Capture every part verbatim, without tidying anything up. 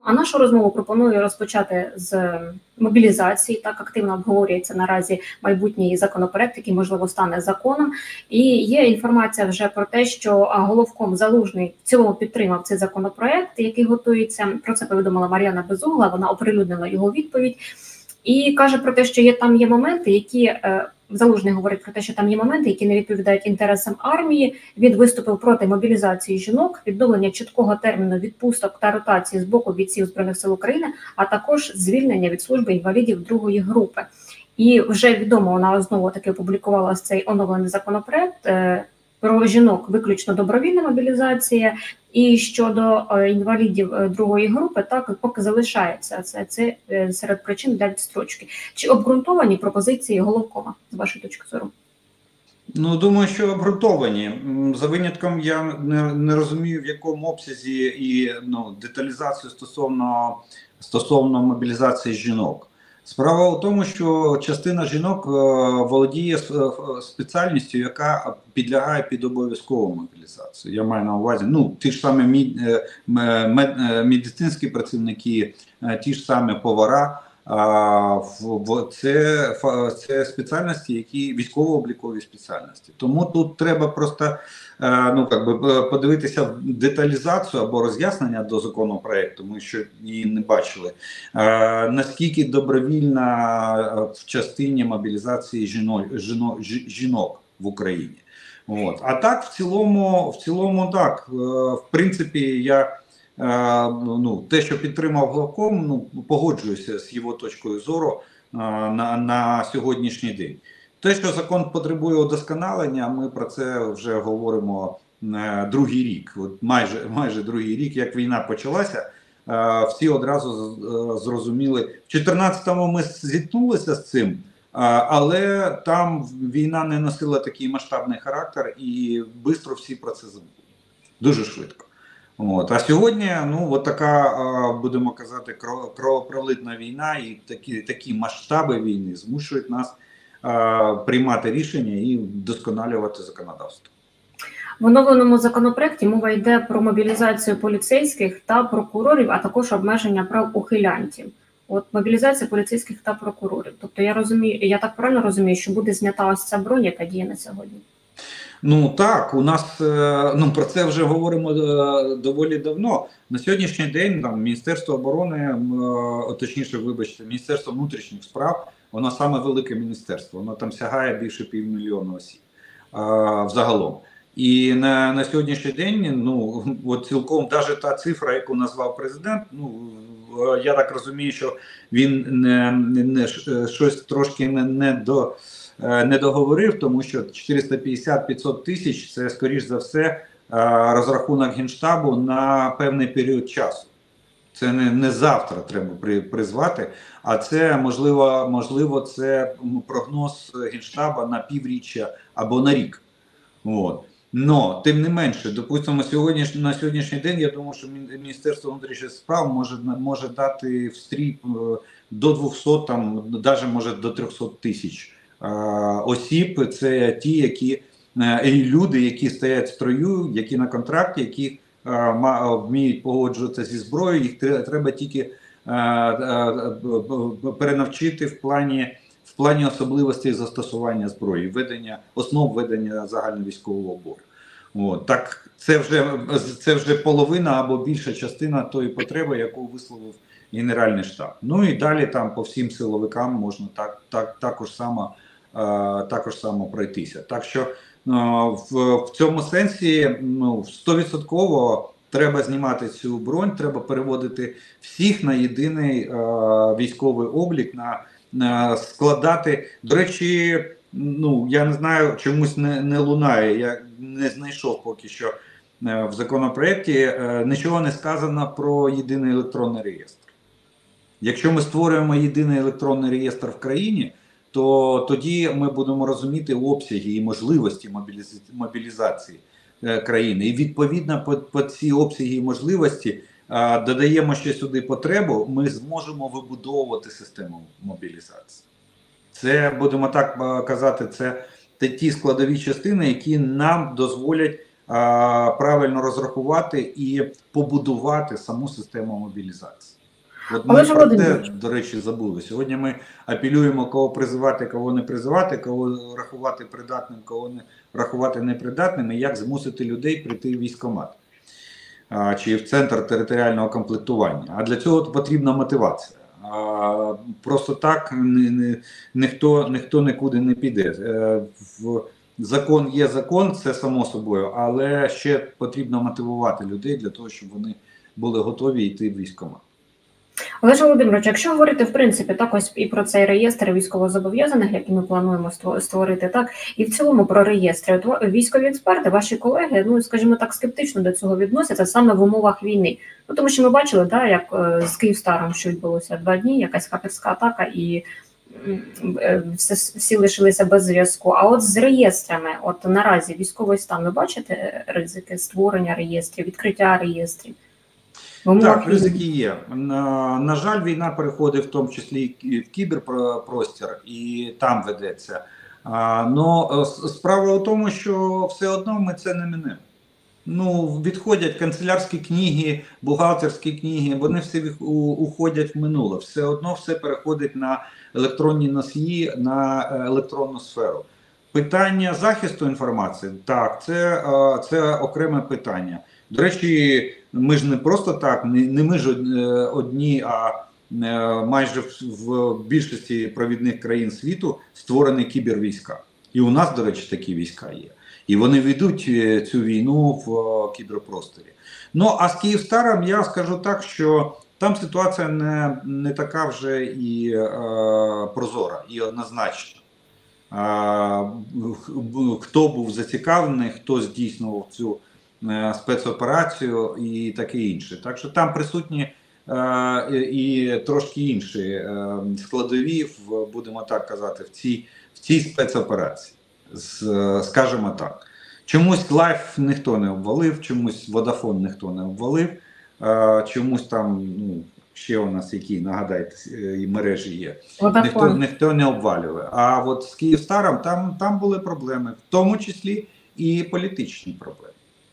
А нашу розмову пропоную розпочати з мобілізації. Так активно обговорюється наразі майбутній законопроект, який, можливо, стане законом. І є інформація вже про те, що головком Залужний в цілому підтримав цей законопроект, який готується. Про це повідомила Мар'яна Безугла, вона оприлюднила його відповідь. І каже про те, що є там є моменти, які Залужний говорить про те, що там є моменти, які не відповідають інтересам армії. Він виступив проти мобілізації жінок, відновлення чіткого терміну відпусток та ротації з боку бійців Збройних сил України, а також звільнення від служби інвалідів другої групи. І вже відомо, вона знову таки опублікувала цей оновлений законопроект про жінок виключно добровільна мобілізація, і щодо е, інвалідів е, другої групи, так поки залишається це, це е, серед причин для відстрочки. Чи обґрунтовані пропозиції головкома, з вашої точки зору? Ну, думаю, що обґрунтовані. За винятком я не, не розумію, в якому обсязі і ну, деталізацію стосовно, стосовно мобілізації жінок. Справа у тому, що частина жінок е, володіє спеціальністю, яка підлягає під обов'язкову мобілізацію. Я маю на увазі, ну, ті ж самі мід, мед, медицинські працівники, ті ж самі повара. А, це, це спеціальності, які військово-облікові спеціальності. Тому тут треба просто ну, як би, подивитися деталізацію або роз'яснення до законопроекту, ми ще її не бачили. А, наскільки добровільна в частині мобілізації жінок, жінок, жінок в Україні. От. А так, в цілому, в цілому так, в принципі, я ну, те, що підтримав главком, ну, погоджуюся з його точкою зору на, на сьогоднішній день. Те, що закон потребує удосконалення, ми про це вже говоримо другий рік. От майже, майже другий рік, як війна почалася, всі одразу зрозуміли. В дві тисячі чотирнадцятому ми зіткнулися з цим, але там війна не носила такий масштабний характер і швидко всі про це забули. Дуже швидко. От. А сьогодні, ну, от така, будемо казати, кровопролитна війна і такі, такі масштаби війни змушують нас а, приймати рішення і вдосконалювати законодавство. В оновленому законопроекті мова йде про мобілізацію поліцейських та прокурорів, а також обмеження прав ухилянтів. От мобілізація поліцейських та прокурорів. Тобто я розумію, я так правильно розумію, що буде знята ось ця бронь, яка діє на сьогодні? Ну так, у нас, ну про це вже говоримо доволі давно. На сьогоднішній день там Міністерство оборони, точніше, вибачте, Міністерство внутрішніх справ, воно саме велике міністерство, воно там сягає більше півмільйона осіб а, взагалом. І на, на сьогоднішній день, ну, от цілком, навіть та цифра, яку назвав президент, ну, я так розумію, що він не, не, не щось трошки не, не до... не договорив, тому що чотириста п'ятдесят - п'ятсот тисяч – це, скоріш за все, розрахунок Генштабу на певний період часу. Це не, не завтра треба при, призвати, а це, можливо, можливо, це прогноз Генштаба на півріччя або на рік. От. Но, тим не менше, допустимо, сьогодні, на сьогоднішній день, я думаю, що Міністерство внутрішніх справ може, може дати встрій до двохсот, там, навіть може до трьохсот тисяч осіб. Це ті, які люди, які стоять в строю, які на контракті, які вміють погоджуватися зі зброєю, їх треба тільки перенавчити в плані, в плані особливостей застосування зброї, ведення, основ ведення загальновійськового бою. От, так, це вже, це вже половина або більша частина тої потреби, яку висловив Генеральний штаб. Ну і далі там по всім силовикам можна так, так, також само також само пройтися. Так що в, в цьому сенсі, ну, сто відсотків треба знімати цю бронь, треба переводити всіх на єдиний е, військовий облік, на, на складати. До речі, ну, я не знаю, чомусь не, не лунає, я не знайшов поки що е, в законопроекті, е, нічого не сказано про єдиний електронний реєстр. Якщо ми створюємо єдиний електронний реєстр в країні, то тоді ми будемо розуміти обсяги і можливості мобілізації країни. І відповідно по, по ці обсяги і можливості а, додаємо ще сюди потребу, ми зможемо вибудовувати систему мобілізації. Це, будемо так казати, це ті складові частини, які нам дозволять правильно розрахувати і побудувати саму систему мобілізації. От ми Олеже про це, до речі, забули. Сьогодні ми апелюємо, кого призивати, кого не призивати, кого рахувати придатним, кого не рахувати непридатним, і як змусити людей прийти в військкомат а, чи в центр територіального комплектування. А для цього потрібна мотивація. А, просто так ні, ні, ніхто, ніхто нікуди не піде. В закон є закон, це само собою, але ще потрібно мотивувати людей для того, щоб вони були готові йти в військкомат. Олеже Володимирович, якщо говорити в принципі так ось і про цей реєстр військовозобов'язаних, який ми плануємо створити, так і в цілому про реєстри, от військові експерти, ваші колеги, ну скажімо так, скептично до цього відносяться саме в умовах війни. Ну тому що ми бачили, да, як з Київстаром, що відбулося два дні, якась хакерська атака, і всі, всі лишилися без зв'язку. А от з реєстрами, от наразі військовий стан, ви бачите ризики створення реєстрів, відкриття реєстрів? Так, ризики є. На, на жаль, війна переходить в тому числі і в кіберпростір, і там ведеться. Але справа в тому, що все одно ми це не минемо. Ну, відходять канцелярські книги, бухгалтерські книги, вони всі уходять в минуле. Все одно все переходить на електронні носії, на електронну сферу. Питання захисту інформації, так, це, це окреме питання. До речі, ми ж не просто так, не, не ми ж одні, а майже в більшості провідних країн світу створені кібервійська. І у нас, до речі, такі війська є. І вони ведуть цю війну в кіберпросторі. Ну, а з Київстаром я скажу так, що там ситуація не, не така вже і е, прозора, і однозначна. Е, хто був зацікавлений, хто здійснював цю е, спецоперацію і таке інше. Так що там присутні е, і трошки інші е, складові, в, будемо так казати, в цій, в цій спецоперації. Скажімо так. Чомусь Лайф ніхто не обвалив, чомусь Водафон ніхто не обвалив, чомусь там, ну, ще у нас які, нагадайте, і мережі є. Ніхто, ніхто не обвалює. А от з Київстаром там, там були проблеми, в тому числі і політичні проблеми.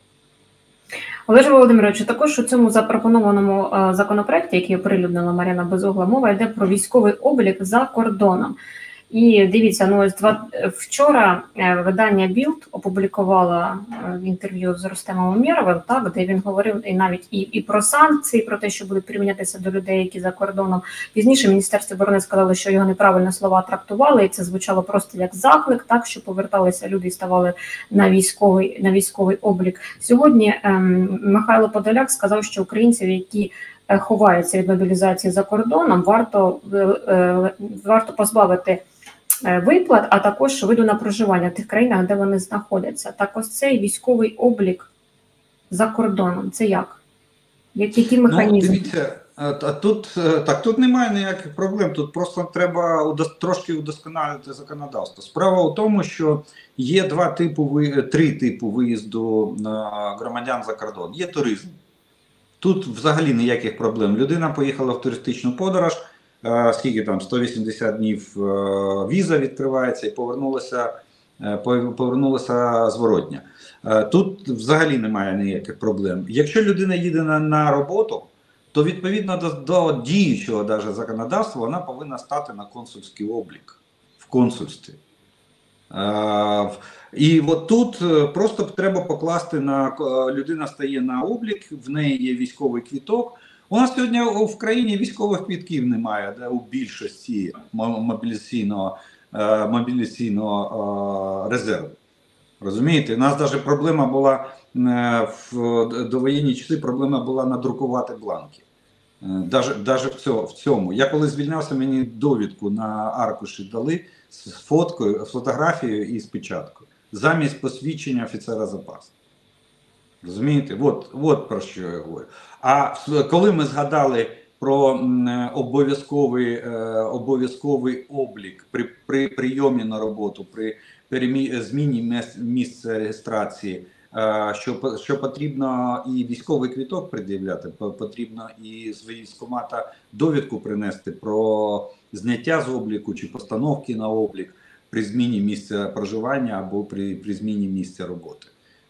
Олеже Володимировичу, також у цьому запропонованому законопроекті, який оприлюднила Мар'яна Безугла, мова йде про військовий облік за кордоном. І дивіться, ну ось два вчора видання Білд опублікувало інтерв'ю з Рустемом Умєровим, так, де він говорив і навіть і, і про санкції, про те, що будуть примінятися до людей, які за кордоном. Пізніше Міністерство оборони сказало, що його неправильно слова трактували, і це звучало просто як заклик, так, що поверталися люди і ставали на військовий, на військовий облік. Сьогодні ем, Михайло Подоляк сказав, що українців, які ховаються від мобілізації за кордоном, варто, е, варто позбавити виплат, а також виду на проживання в тих країнах, де вони знаходяться. Так ось цей військовий облік за кордоном, це як? Які механізми? Ну, дивіться, а тут, так, тут немає ніяких проблем, тут просто треба трошки удосконалити законодавство. Справа в тому, що є два типи, три типи виїзду громадян за кордон. Є туризм. Тут взагалі ніяких проблем. Людина поїхала в туристичну подорож, скільки там, сто вісімдесят днів віза відкривається і повернулася, повернулася зворотня. Тут взагалі немає ніяких проблем. Якщо людина їде на, на роботу, то відповідно до, до діючого даже законодавства вона повинна стати на консульський облік в консульстві. І от тут просто треба покласти на людина стає на облік, в неї є військовий квіток. У нас сьогодні в країні військових квітків немає, да, у більшості мобілізаційного, мобілізаційного резерву. Розумієте, у нас навіть проблема була в довоєнні часи, проблема була надрукувати бланки. Навіть в цьому. Я коли звільнявся, мені довідку на аркуші дали з фоткою, з фотографією і з печаткою. Замість посвідчення офіцера запасу. Розумієте? От, от про що я говорю. А коли ми згадали про обов'язковий обов'язковий облік при, при прийомі на роботу, при перемі... зміні місця реєстрації, що, що потрібно і військовий квіток пред'являти, потрібно і з військкомата довідку принести про зняття з обліку чи постановки на облік при зміні місця проживання або при, при зміні місця роботи.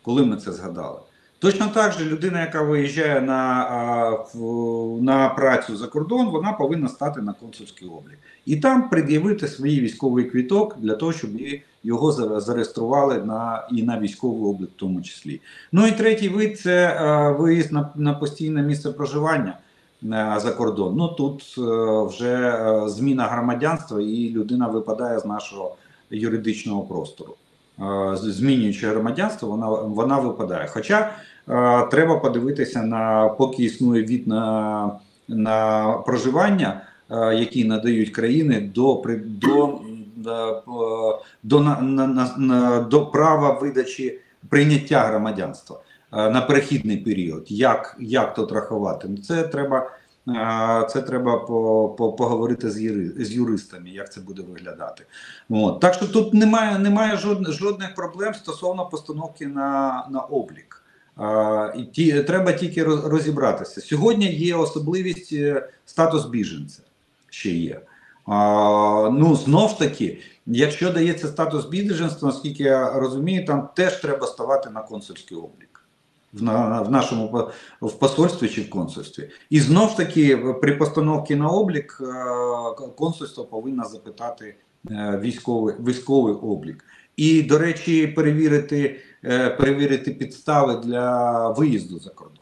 коли ми це згадали. Точно так же людина, яка виїжджає на, на працю за кордон, вона повинна стати на консульський облік. І там пред'явити свій військовий квиток для того, щоб його зареєстрували на, і на військовий облік в тому числі. Ну і третій вид – це виїзд на, на постійне місце проживання за кордон. Ну тут вже зміна громадянства і людина випадає з нашого юридичного простору. Змінюючи громадянство, вона, вона випадає. Хоча е, треба подивитися на, поки існує від на, на проживання, е, які надають країни до, до, до, до, на, на, на, до права видачі прийняття громадянства е, на перехідний період. Як, як тут рахувати? Це треба, е, це треба по, по, поговорити з, юри, з юристами, як це буде виглядати. От. Так що тут немає, немає жодних, жодних проблем стосовно постановки на, на облік. А, і ті, треба тільки розібратися. Сьогодні є особливість статус біженця, ще є. А, ну, знов ж таки, якщо дається статус біженця, наскільки я розумію, там теж треба ставати на консульський облік. В, на, в нашому в посольстві чи в консульстві. І знов ж таки, при постановці на облік консульство повинно запитати військовий, військовий облік. І, до речі, перевірити, перевірити підстави для виїзду за кордон.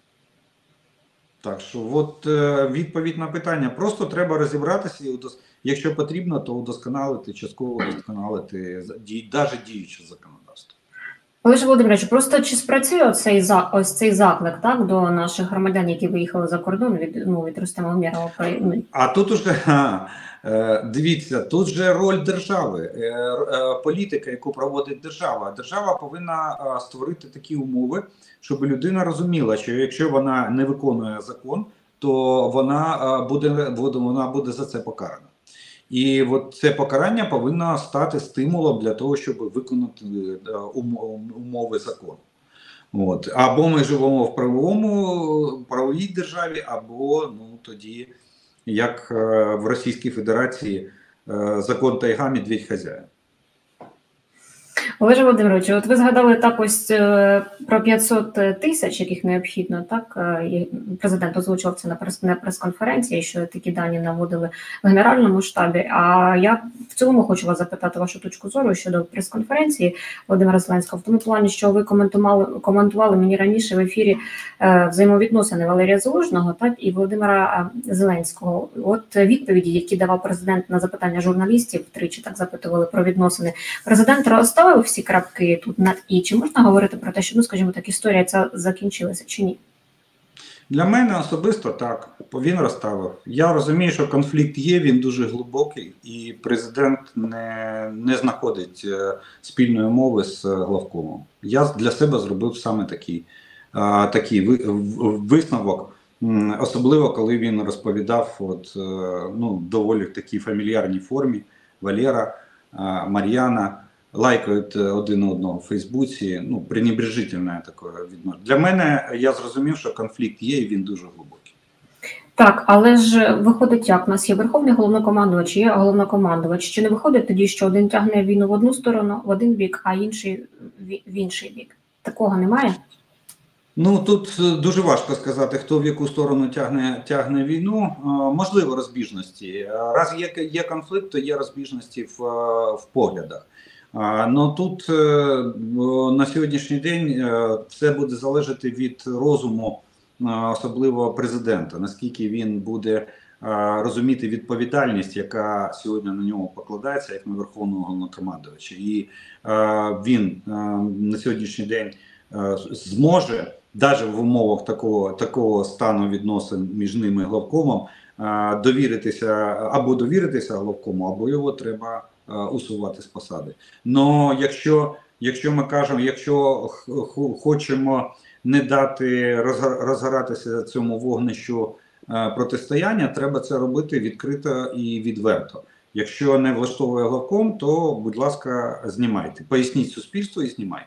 Так що, от відповідь на питання. Просто треба розібратися, і якщо потрібно, то удосконалити, частково удосконалити навіть діюче законодавство. Олеже Володимировичу, просто чи спрацює оцей, ось цей заклик, так, до наших громадян, які виїхали за кордон від, ну, від Рустема Умєрова? А тут уже, а, дивіться, тут же роль держави, політика, яку проводить держава. Держава повинна створити такі умови, щоб людина розуміла, що якщо вона не виконує закон, то вона буде, вона буде за це покарана. І от це покарання повинно стати стимулом для того, щоб виконати умови закону. От. Або ми живемо в правовому, правовій державі, або ну, тоді, як в Російській Федерації, закон тайга, медведь хазяїн. Олеже Володимировичу, от ви згадали так ось про п'ятсот тисяч, яких необхідно, так? Президент озвучував це на, прес, на прес-конференції, що такі дані наводили в Генеральному штабі. А я в цілому хочу вас запитати вашу точку зору щодо прес-конференції Володимира Зеленського, в тому плані, що ви коментували, коментували мені раніше в ефірі е, взаємовідносини Валерія Залужного, так, і Володимира Зеленського. От відповіді, які давав президент на запитання журналістів, тричі так запитували про відносини. Президент розставив всі крапки тут над «і». Чи можна говорити про те, що, ну, скажімо так, історія ця закінчилася чи ні? Для мене особисто так, він розставив. Я розумію, що конфлікт є, він дуже глибокий, і президент не, не знаходить спільної мови з главкомом. Я для себе зробив саме такий, такий висновок, особливо коли він розповідав от, ну, доволі в такій фамільярній формі. Валера, Мар'яна лайкають один одного в Фейсбуці, ну, пренебрежительне таке відношення. Для мене, я зрозумів, що конфлікт є і він дуже глибокий. Так, але ж виходить як? У нас є Верховний Головнокомандувач, є Головнокомандувач. Чи не виходить тоді, що один тягне війну в одну сторону, в один бік, а інший в інший бік? Такого немає? Ну, тут дуже важко сказати, хто в яку сторону тягне, тягне війну. Можливо, розбіжності. Раз є, є конфлікт, то є розбіжності в, в поглядах. Ну тут на сьогоднішній день це буде залежати від розуму, особливо президента, наскільки він буде розуміти відповідальність, яка сьогодні на нього покладається, як на Верховного Головнокомандувача. І він на сьогоднішній день зможе, навіть в умовах такого, такого стану відносин між ними і главкомом, довіритися або довіритися главкому, або його треба усувати з посади. Но якщо, якщо ми кажемо, якщо хочемо не дати розгоратися цьому вогнищу протистояння, треба це робити відкрито і відверто. Якщо не влаштовує главком, то, будь ласка, знімайте. Поясніть суспільству і знімайте.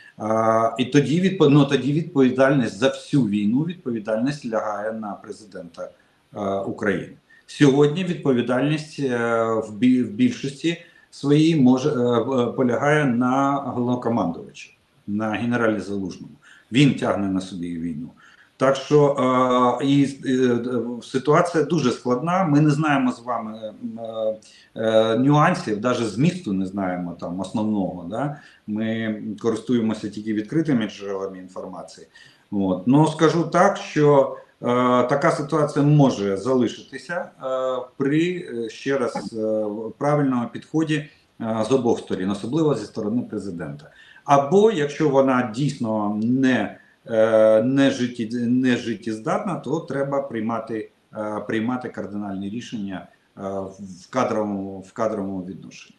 А, і тоді, відп... ну, тоді відповідальність за всю війну, відповідальність лягає на президента а, України. Сьогодні відповідальність а, в, біль... в більшості своїй може а, полягає на головнокомандувачі. на генералі Залужному. Він тягне на собі війну. Так що е, і, е, ситуація дуже складна. Ми не знаємо з вами е, е, нюансів, навіть змісту не знаємо там основного. Да? Ми користуємося тільки відкритими джерелами інформації. От. Ну, скажу так, що е, така ситуація може залишитися е, при, ще раз, е, правильному підході е, з обох сторін, особливо зі сторони президента. Або, якщо вона дійсно не Не, житті, не життєздатна, то треба приймати, приймати кардинальні рішення в кадровому, в кадровому відношенні.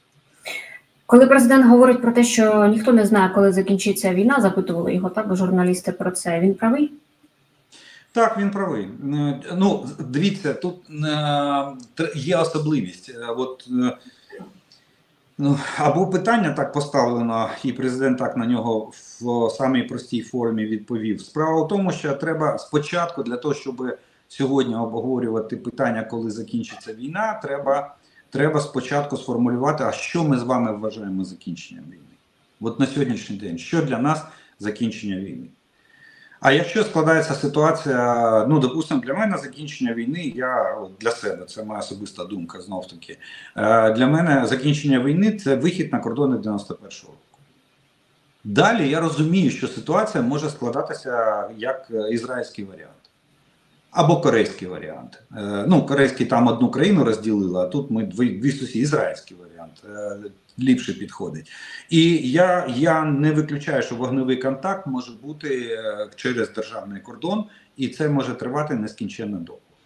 Коли президент говорить про те, що ніхто не знає, коли закінчиться війна, запитували його, так, журналісти про це, він правий? Так, він правий. Ну, дивіться, тут є особливість. От, ну, або питання так поставлено, і президент так на нього в самій простій формі відповів. Справа в тому, що треба спочатку, для того, щоб сьогодні обговорювати питання, коли закінчиться війна, треба, треба спочатку сформулювати, а що ми з вами вважаємо закінченням війни. От на сьогоднішній день, що для нас закінчення війни. А якщо складається ситуація, ну, допустимо, для мене закінчення війни, я для себе, це моя особиста думка, знов таки, для мене закінчення війни – це вихід на кордони дев'яносто першого року. Далі я розумію, що ситуація може складатися як ізраїльський варіант. Або корейський варіант. Ну, корейський там одну країну розділили, а тут ми дві, дві сусіди, ізраїльський варіант ліпше підходить. І я, я не виключаю, що вогневий контакт може бути через державний кордон, і це може тривати нескінченно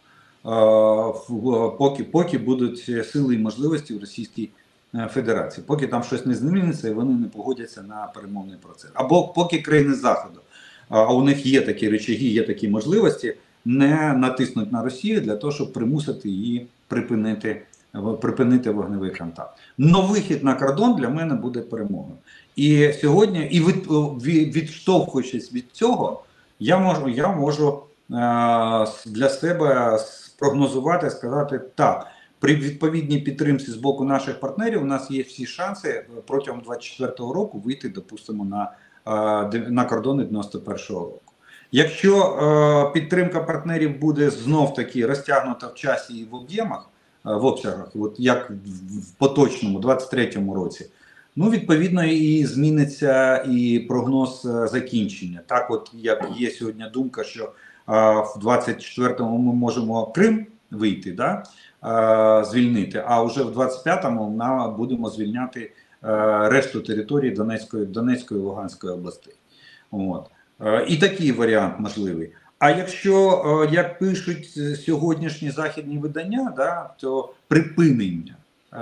довго. Поки, поки будуть сили і можливості в Російській Федерації, поки там щось не зміниться і вони не погодяться на перемовний процес. Або поки країни Заходу, а у них є такі речаги, є такі можливості, не натиснуть на Росію для того, щоб примусити її припинити, припинити вогневий контакт. Но вихід на кордон для мене буде перемогою. І сьогодні, і від, від, відштовхуючись від цього, я можу, я можу е, для себе спрогнозувати, сказати, так, при відповідній підтримці з боку наших партнерів у нас є всі шанси протягом двадцять четвертого року вийти, допустимо, на, е, на кордони дев'яносто першого року. Якщо е, підтримка партнерів буде знов-таки розтягнута в часі і в об'ємах, е, в обсягах, от як в поточному двадцять третьому році, ну, відповідно, і зміниться і прогноз закінчення. Так, от як є сьогодні думка, що е, в двадцять четвертому ми можемо Крим вийти, да, е, звільнити, а вже в двадцять п'ятому ми будемо звільняти е, решту території Донецької, Донецької і Луганської областей. От. І такий варіант можливий. А якщо, як пишуть сьогоднішні західні видання, да, то припинення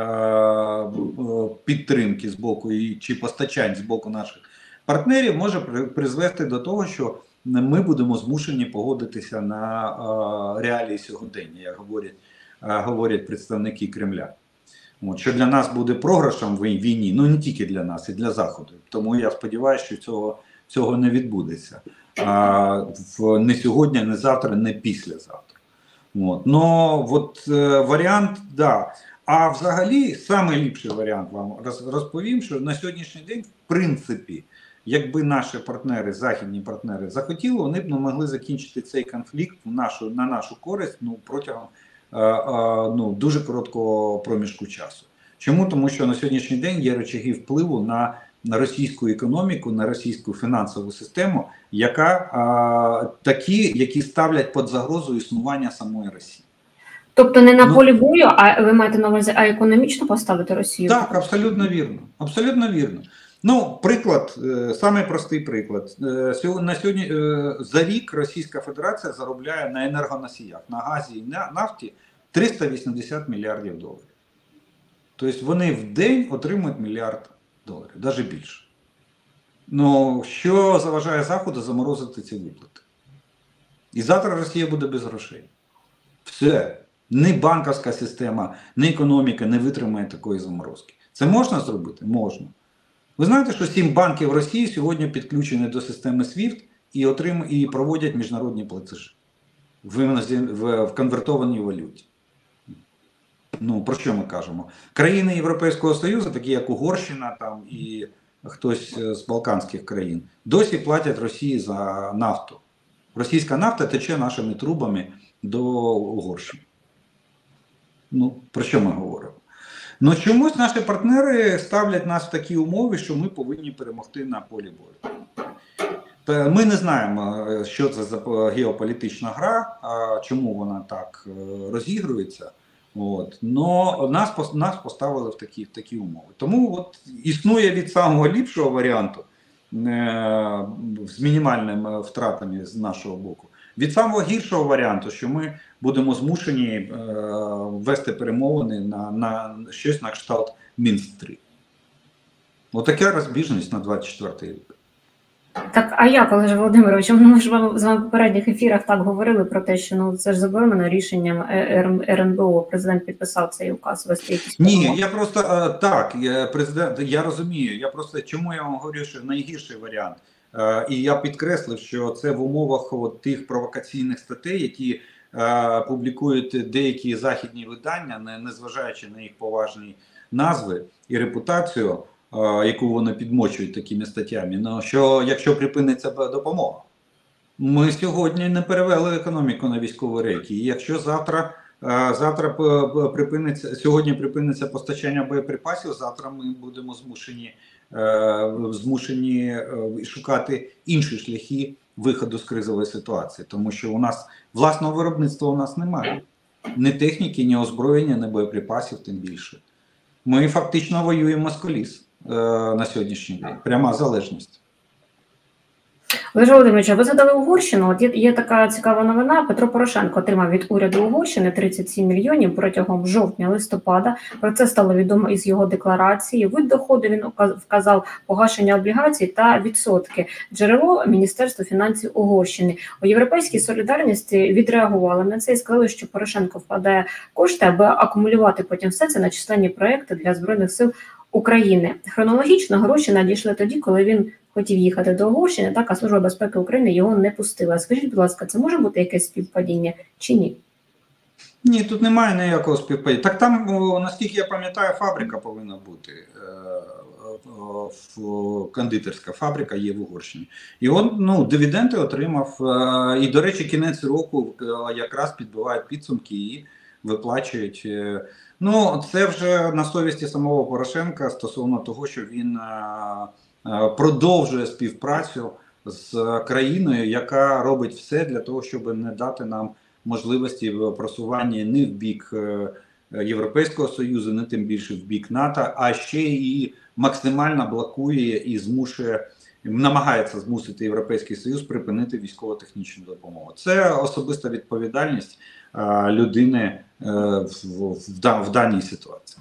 е, підтримки з боку і, чи постачань з боку наших партнерів може призвести до того, що ми будемо змушені погодитися на е, реалії сьогодення, як говорять, е, говорять представники Кремля. От, що для нас буде програшем в війні, ну не тільки для нас, і для Заходу. Тому я сподіваюся, що цього Цього не відбудеться. А, в, не сьогодні, не завтра, не післязавтра. От. Но от, е, варіант, да. А взагалі, найліпший варіант вам розповім, що на сьогоднішній день, в принципі, якби наші партнери, західні партнери захотіли, вони б не могли закінчити цей конфлікт в нашу, на нашу користь, ну, протягом е, е, ну, дуже короткого проміжку часу. Чому? Тому що на сьогоднішній день є рычаги впливу на на російську економіку, на російську фінансову систему, яка а, такі, які ставлять під загрозу існування самої Росії. Тобто не на ну, полі бою, а ви маєте на увазі, а економічно поставити Росію? Так, абсолютно вірно. Абсолютно вірно. Ну, приклад, самий простий приклад. На сьогодні за рік Російська Федерація заробляє на енергоносіях, на газі і на нафті триста вісімдесят мільярдів доларів. Тобто вони в день отримують мільярд доларів, навіть більше. Ну, що заважає Заходу заморозити ці виплати? І завтра Росія буде без грошей. Все. Ні банківська система, ні економіка не витримає такої заморозки. Це можна зробити? Можна. Ви знаєте, що сім банків Росії сьогодні підключені до системи свіфт і, отрим... і проводять міжнародні платежі в, в... в конвертованій валюті. Ну, про що ми кажемо? Країни Європейського Союзу, такі як Угорщина там, і хтось з балканських країн, досі платять Росії за нафту. Російська нафта тече нашими трубами до Угорщини. Ну, про що ми говоримо? Ну, чомусь наші партнери ставлять нас в такі умови, що ми повинні перемогти на полі бою. Ми не знаємо, що це за геополітична гра, чому вона так розігрується. От. Но нас, нас поставили в такі, в такі умови. Тому от існує від самого ліпшого варіанту е, з мінімальними втратами з нашого боку, від самого гіршого варіанту, що ми будемо змушені е, вести перемовини на, на щось на кшталт Мінськ три. Отака розбіжність на двадцять четвертий рік. Так, а як, Олеже Володимировичу, ми ж вам з вами в попередніх ефірах так говорили про те, що ну це ж заборонено рішенням ер ен бе о, президент підписав цей указ вести якісь Ні, я просто так, я, президент, я розумію, я просто, чому я вам говорю, що найгірший варіант, і я підкреслив, що це в умовах от тих провокаційних статей, які публікують деякі західні видання, не, незважаючи на їх поважні назви і репутацію, яку вони підмочують такими статтями, ну, що якщо припиниться допомога. Ми сьогодні не перевели економіку на військові рейки. І якщо завтра, завтра припиниться, сьогодні припиниться постачання боєприпасів, завтра ми будемо змушені, змушені шукати інші шляхи виходу з кризової ситуації. Тому що у нас власного виробництва у нас немає. Ні техніки, ні озброєння, ні боєприпасів, тим більше. Ми фактично воюємо з коліс на сьогоднішній день. Пряма залежність. Олеже Володимировичу, ви згадали Угорщину. От є, є така цікава новина. Петро Порошенко отримав від уряду Угорщини тридцять сім мільйонів протягом жовтня-листопада. Про це стало відомо із його декларації. Вид доходу він вказав погашення облігацій та відсотки. Джерело Міністерство фінансів Угорщини. У Європейській солідарності відреагували на це і сказали, що Порошенко вкладає кошти, аби акумулювати потім все це на численні проекти для Збройних сил України. Хронологічно гроші надійшли тоді, коли він хотів їхати до Угорщини, так, а Служба безпеки України його не пустила. Скажіть, будь ласка, це може бути якесь співпадіння чи ні? Ні, тут немає ніякого співпадіння. Так там, наскільки я пам'ятаю, фабрика повинна бути. Кондитерська фабрика є в Угорщині. І он, ну, дивіденди отримав. І, до речі, кінець року якраз підбивають підсумки і виплачують. Ну, це вже на совісті самого Порошенка стосовно того, що він продовжує співпрацю з країною, яка робить все для того, щоб не дати нам можливості просування ні в бік Європейського Союзу, ні тим більше в бік НАТО, а ще і максимально блокує і змушує, намагається змусити Європейський Союз припинити військово-технічну допомогу. Це особиста відповідальність людини в, в, в даній ситуації.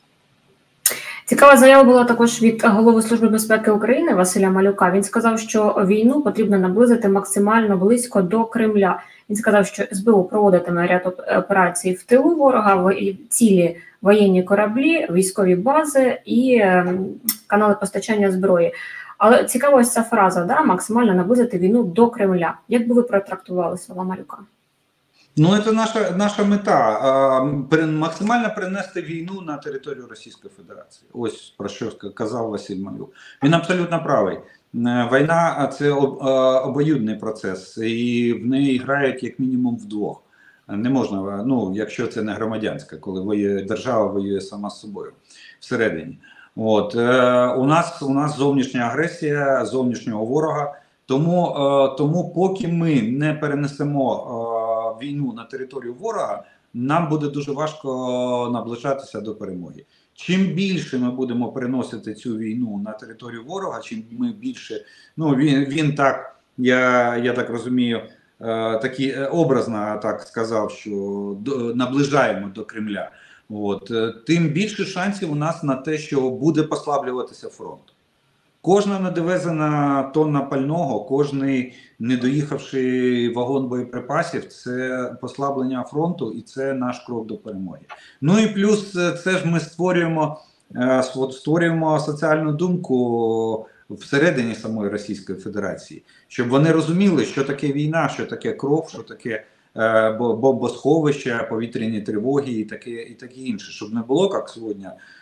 Цікава заява була також від голови Служби безпеки України Василя Малюка. Він сказав, що війну потрібно наблизити максимально близько до Кремля. Він сказав, що ес бе у проводитиме ряд операцій в тилу ворога, цілі воєнні кораблі, військові бази і канали постачання зброї. Але цікава ось ця фраза, да, максимально наблизити війну до Кремля. Як би ви протрактували слова Малюка? Ну, це наша, наша мета. А, максимально перенести війну на територію Російської Федерації. Ось про що казав Василь Малюк. Він абсолютно правий. Війна – це обоюдний процес, і в неї грають як мінімум вдвох. Не можна, ну, якщо це не громадянська, коли воює, держава воює сама з собою всередині. От, е, у нас, у нас зовнішня агресія, зовнішнього ворога, тому, е, тому поки ми не перенесемо е, війну на територію ворога, нам буде дуже важко наближатися до перемоги. Чим більше ми будемо переносити цю війну на територію ворога, чим ми більше, ну він, він так, я, я так розумію, е, такі образно так сказав, що до, наближаємо до Кремля. От, тим більше шансів у нас на те, що буде послаблюватися фронт. Кожна недовезена тонна пального, кожний недоїхавший вагон боєприпасів – це послаблення фронту і це наш крок до перемоги. Ну і плюс це ж ми створюємо, створюємо соціальну думку всередині самої Російської Федерації, щоб вони розуміли, що таке війна, що таке кров, що таке бомбосховища, повітряні тривоги і таке, і таке інше. Щоб не було, як сьогодні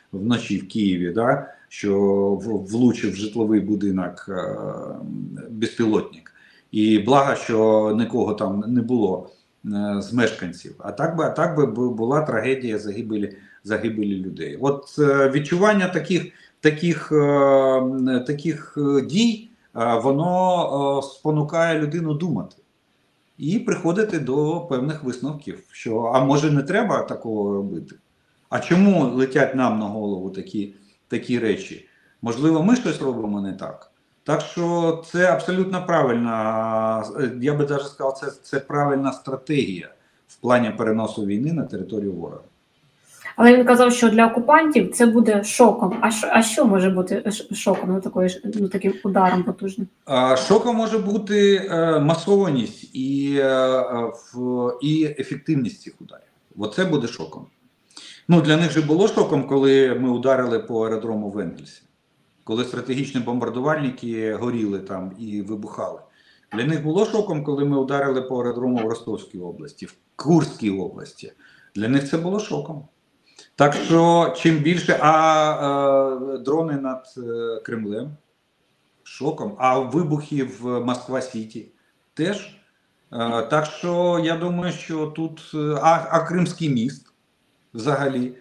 вночі в Києві, да, що влучив в житловий будинок е, безпілотник. І благо, що нікого там не було е, з мешканців. А так би, а так би була трагедія загибелі, загибелі людей. От е, відчування таких, таких, е, таких дій, е, воно е, спонукає людину думати. І приходити до певних висновків, що а може не треба такого робити? А чому летять нам на голову такі, такі речі? Можливо, ми щось робимо не так. Так що це абсолютно правильна, я би навіть сказав, це, це правильна стратегія в плані переносу війни на територію ворога. Але він казав, що для окупантів це буде шоком. А що, а що може бути шоком, ну, такою, ну, таким ударом потужним? А, шоком може бути е, масованість і, е, в, і ефективність цих ударів. Оце буде шоком. Ну, для них же було шоком, коли ми ударили по аеродрому в Енгельсі. Коли стратегічні бомбардувальники горіли там і вибухали. Для них було шоком, коли ми ударили по аеродрому в Ростовській області, в Курській області. Для них це було шоком. Так що, чим більше, а е, дрони над е, Кремлем, шоком, а вибухи в Москва-Сіті теж. Е, так що, я думаю, що тут, а, а Кримський міст взагалі,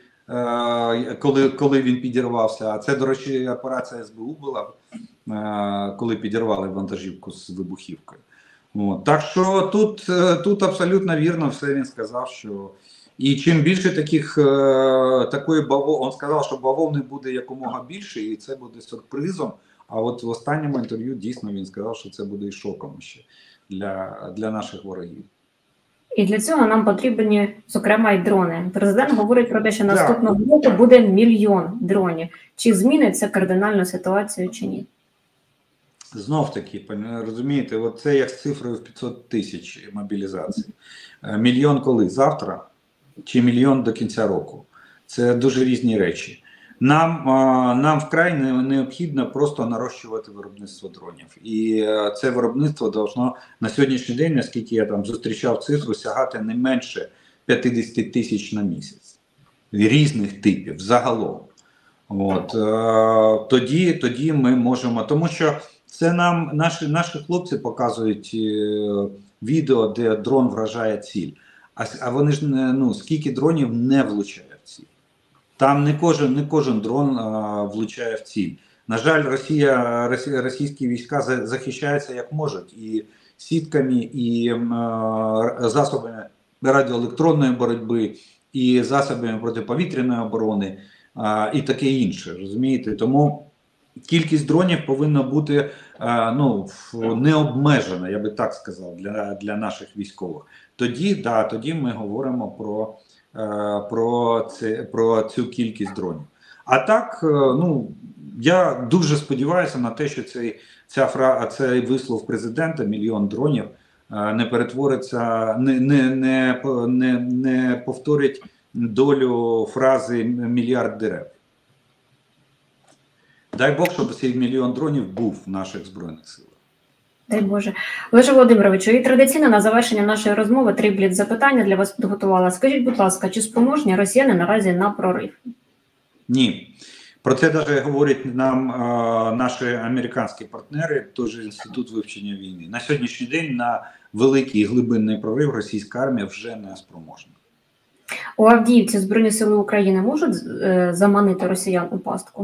е, коли, коли він підірвався, а це, до речі, операція ес бе у була, е, коли підірвали вантажівку з вибухівкою. От. Так що тут, тут абсолютно вірно все він сказав, що і чим більше таких, е, такої бавов, він сказав, що бавовни буде якомога більше, і це буде сюрпризом. А от в останньому інтерв'ю дійсно він сказав, що це буде і шоком ще для, для наших ворогів. І для цього нам потрібні, зокрема, й дрони. Президент говорить про те, що наступного року буде мільйон дронів. Чи змінить це кардинальну ситуацію, чи ні? Знов таки, розумієте, от це як з цифрою в п'ятсот тисяч мобілізації. Мільйон коли? Завтра? Чи мільйон до кінця року? Це дуже різні речі. Нам, нам вкрай необхідно просто нарощувати виробництво дронів. І це виробництво должно на сьогоднішній день, наскільки я там зустрічав цифру, сягати не менше п'ятдесят тисяч на місяць. Різних типів, загалом. От, тоді, тоді ми можемо, тому що це нам, наші, наші хлопці показують відео, де дрон вражає ціль. А, а вони ж, ну, скільки дронів не влучає в ціль. Там не кожен, не кожен дрон а, влучає в ціль. На жаль, Росія, Росія, російські війська за, захищаються як можуть. І сітками, і а, засобами радіоелектронної боротьби, і засобами протиповітряної оборони, а, і таке інше. Розумієте? Тому кількість дронів повинна бути а, ну, необмежена, я би так сказав, для, для наших військових. Тоді, да, тоді ми говоримо про, е, про, це, про цю кількість дронів. А так, е, ну, я дуже сподіваюся на те, що цей, ця фра, цей вислов президента «мільйон дронів» е, не перетвориться, не, не, не, не, не повторить долю фрази «мільярд дерев». Дай Бог, щоб цей мільйон дронів був в наших Збройних силах. Дай Боже. Олеже Володимировичу, і традиційно на завершення нашої розмови три бліц-запитання для вас підготувала. Скажіть, будь ласка, чи спроможні росіяни наразі на прорив? Ні. Про це навіть говорять нам а, наші американські партнери, той же Інститут вивчення війни. На сьогоднішній день на великий глибинний прорив російська армія вже не спроможна. У Авдіївці Збройні сили України можуть е, заманити росіян у пастку?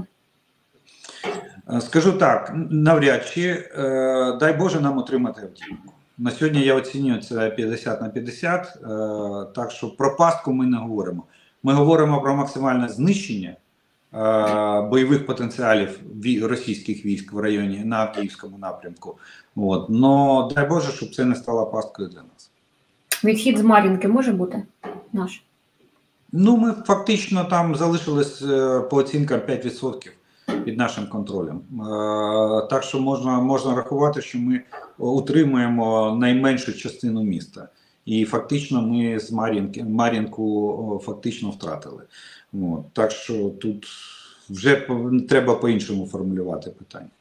Скажу так, навряд чи, е, дай Боже нам отримати Авдіївку. На сьогодні я оцінюю це п'ятдесят на п'ятдесят, е, так що про пастку ми не говоримо. Ми говоримо про максимальне знищення е, бойових потенціалів російських військ в районі на Авдіївському напрямку. От. Но дай Боже, щоб це не стало пасткою для нас. Відхід з Мар'їнки може бути наш? Ну, ми фактично там залишились е, по оцінкам п'ять відсотків. Під нашим контролем. Е, так що можна, можна рахувати, що ми утримуємо найменшу частину міста. І фактично ми з Мар'їнки, Мар'їнку фактично втратили. От. Так що тут вже треба по-іншому формулювати питання.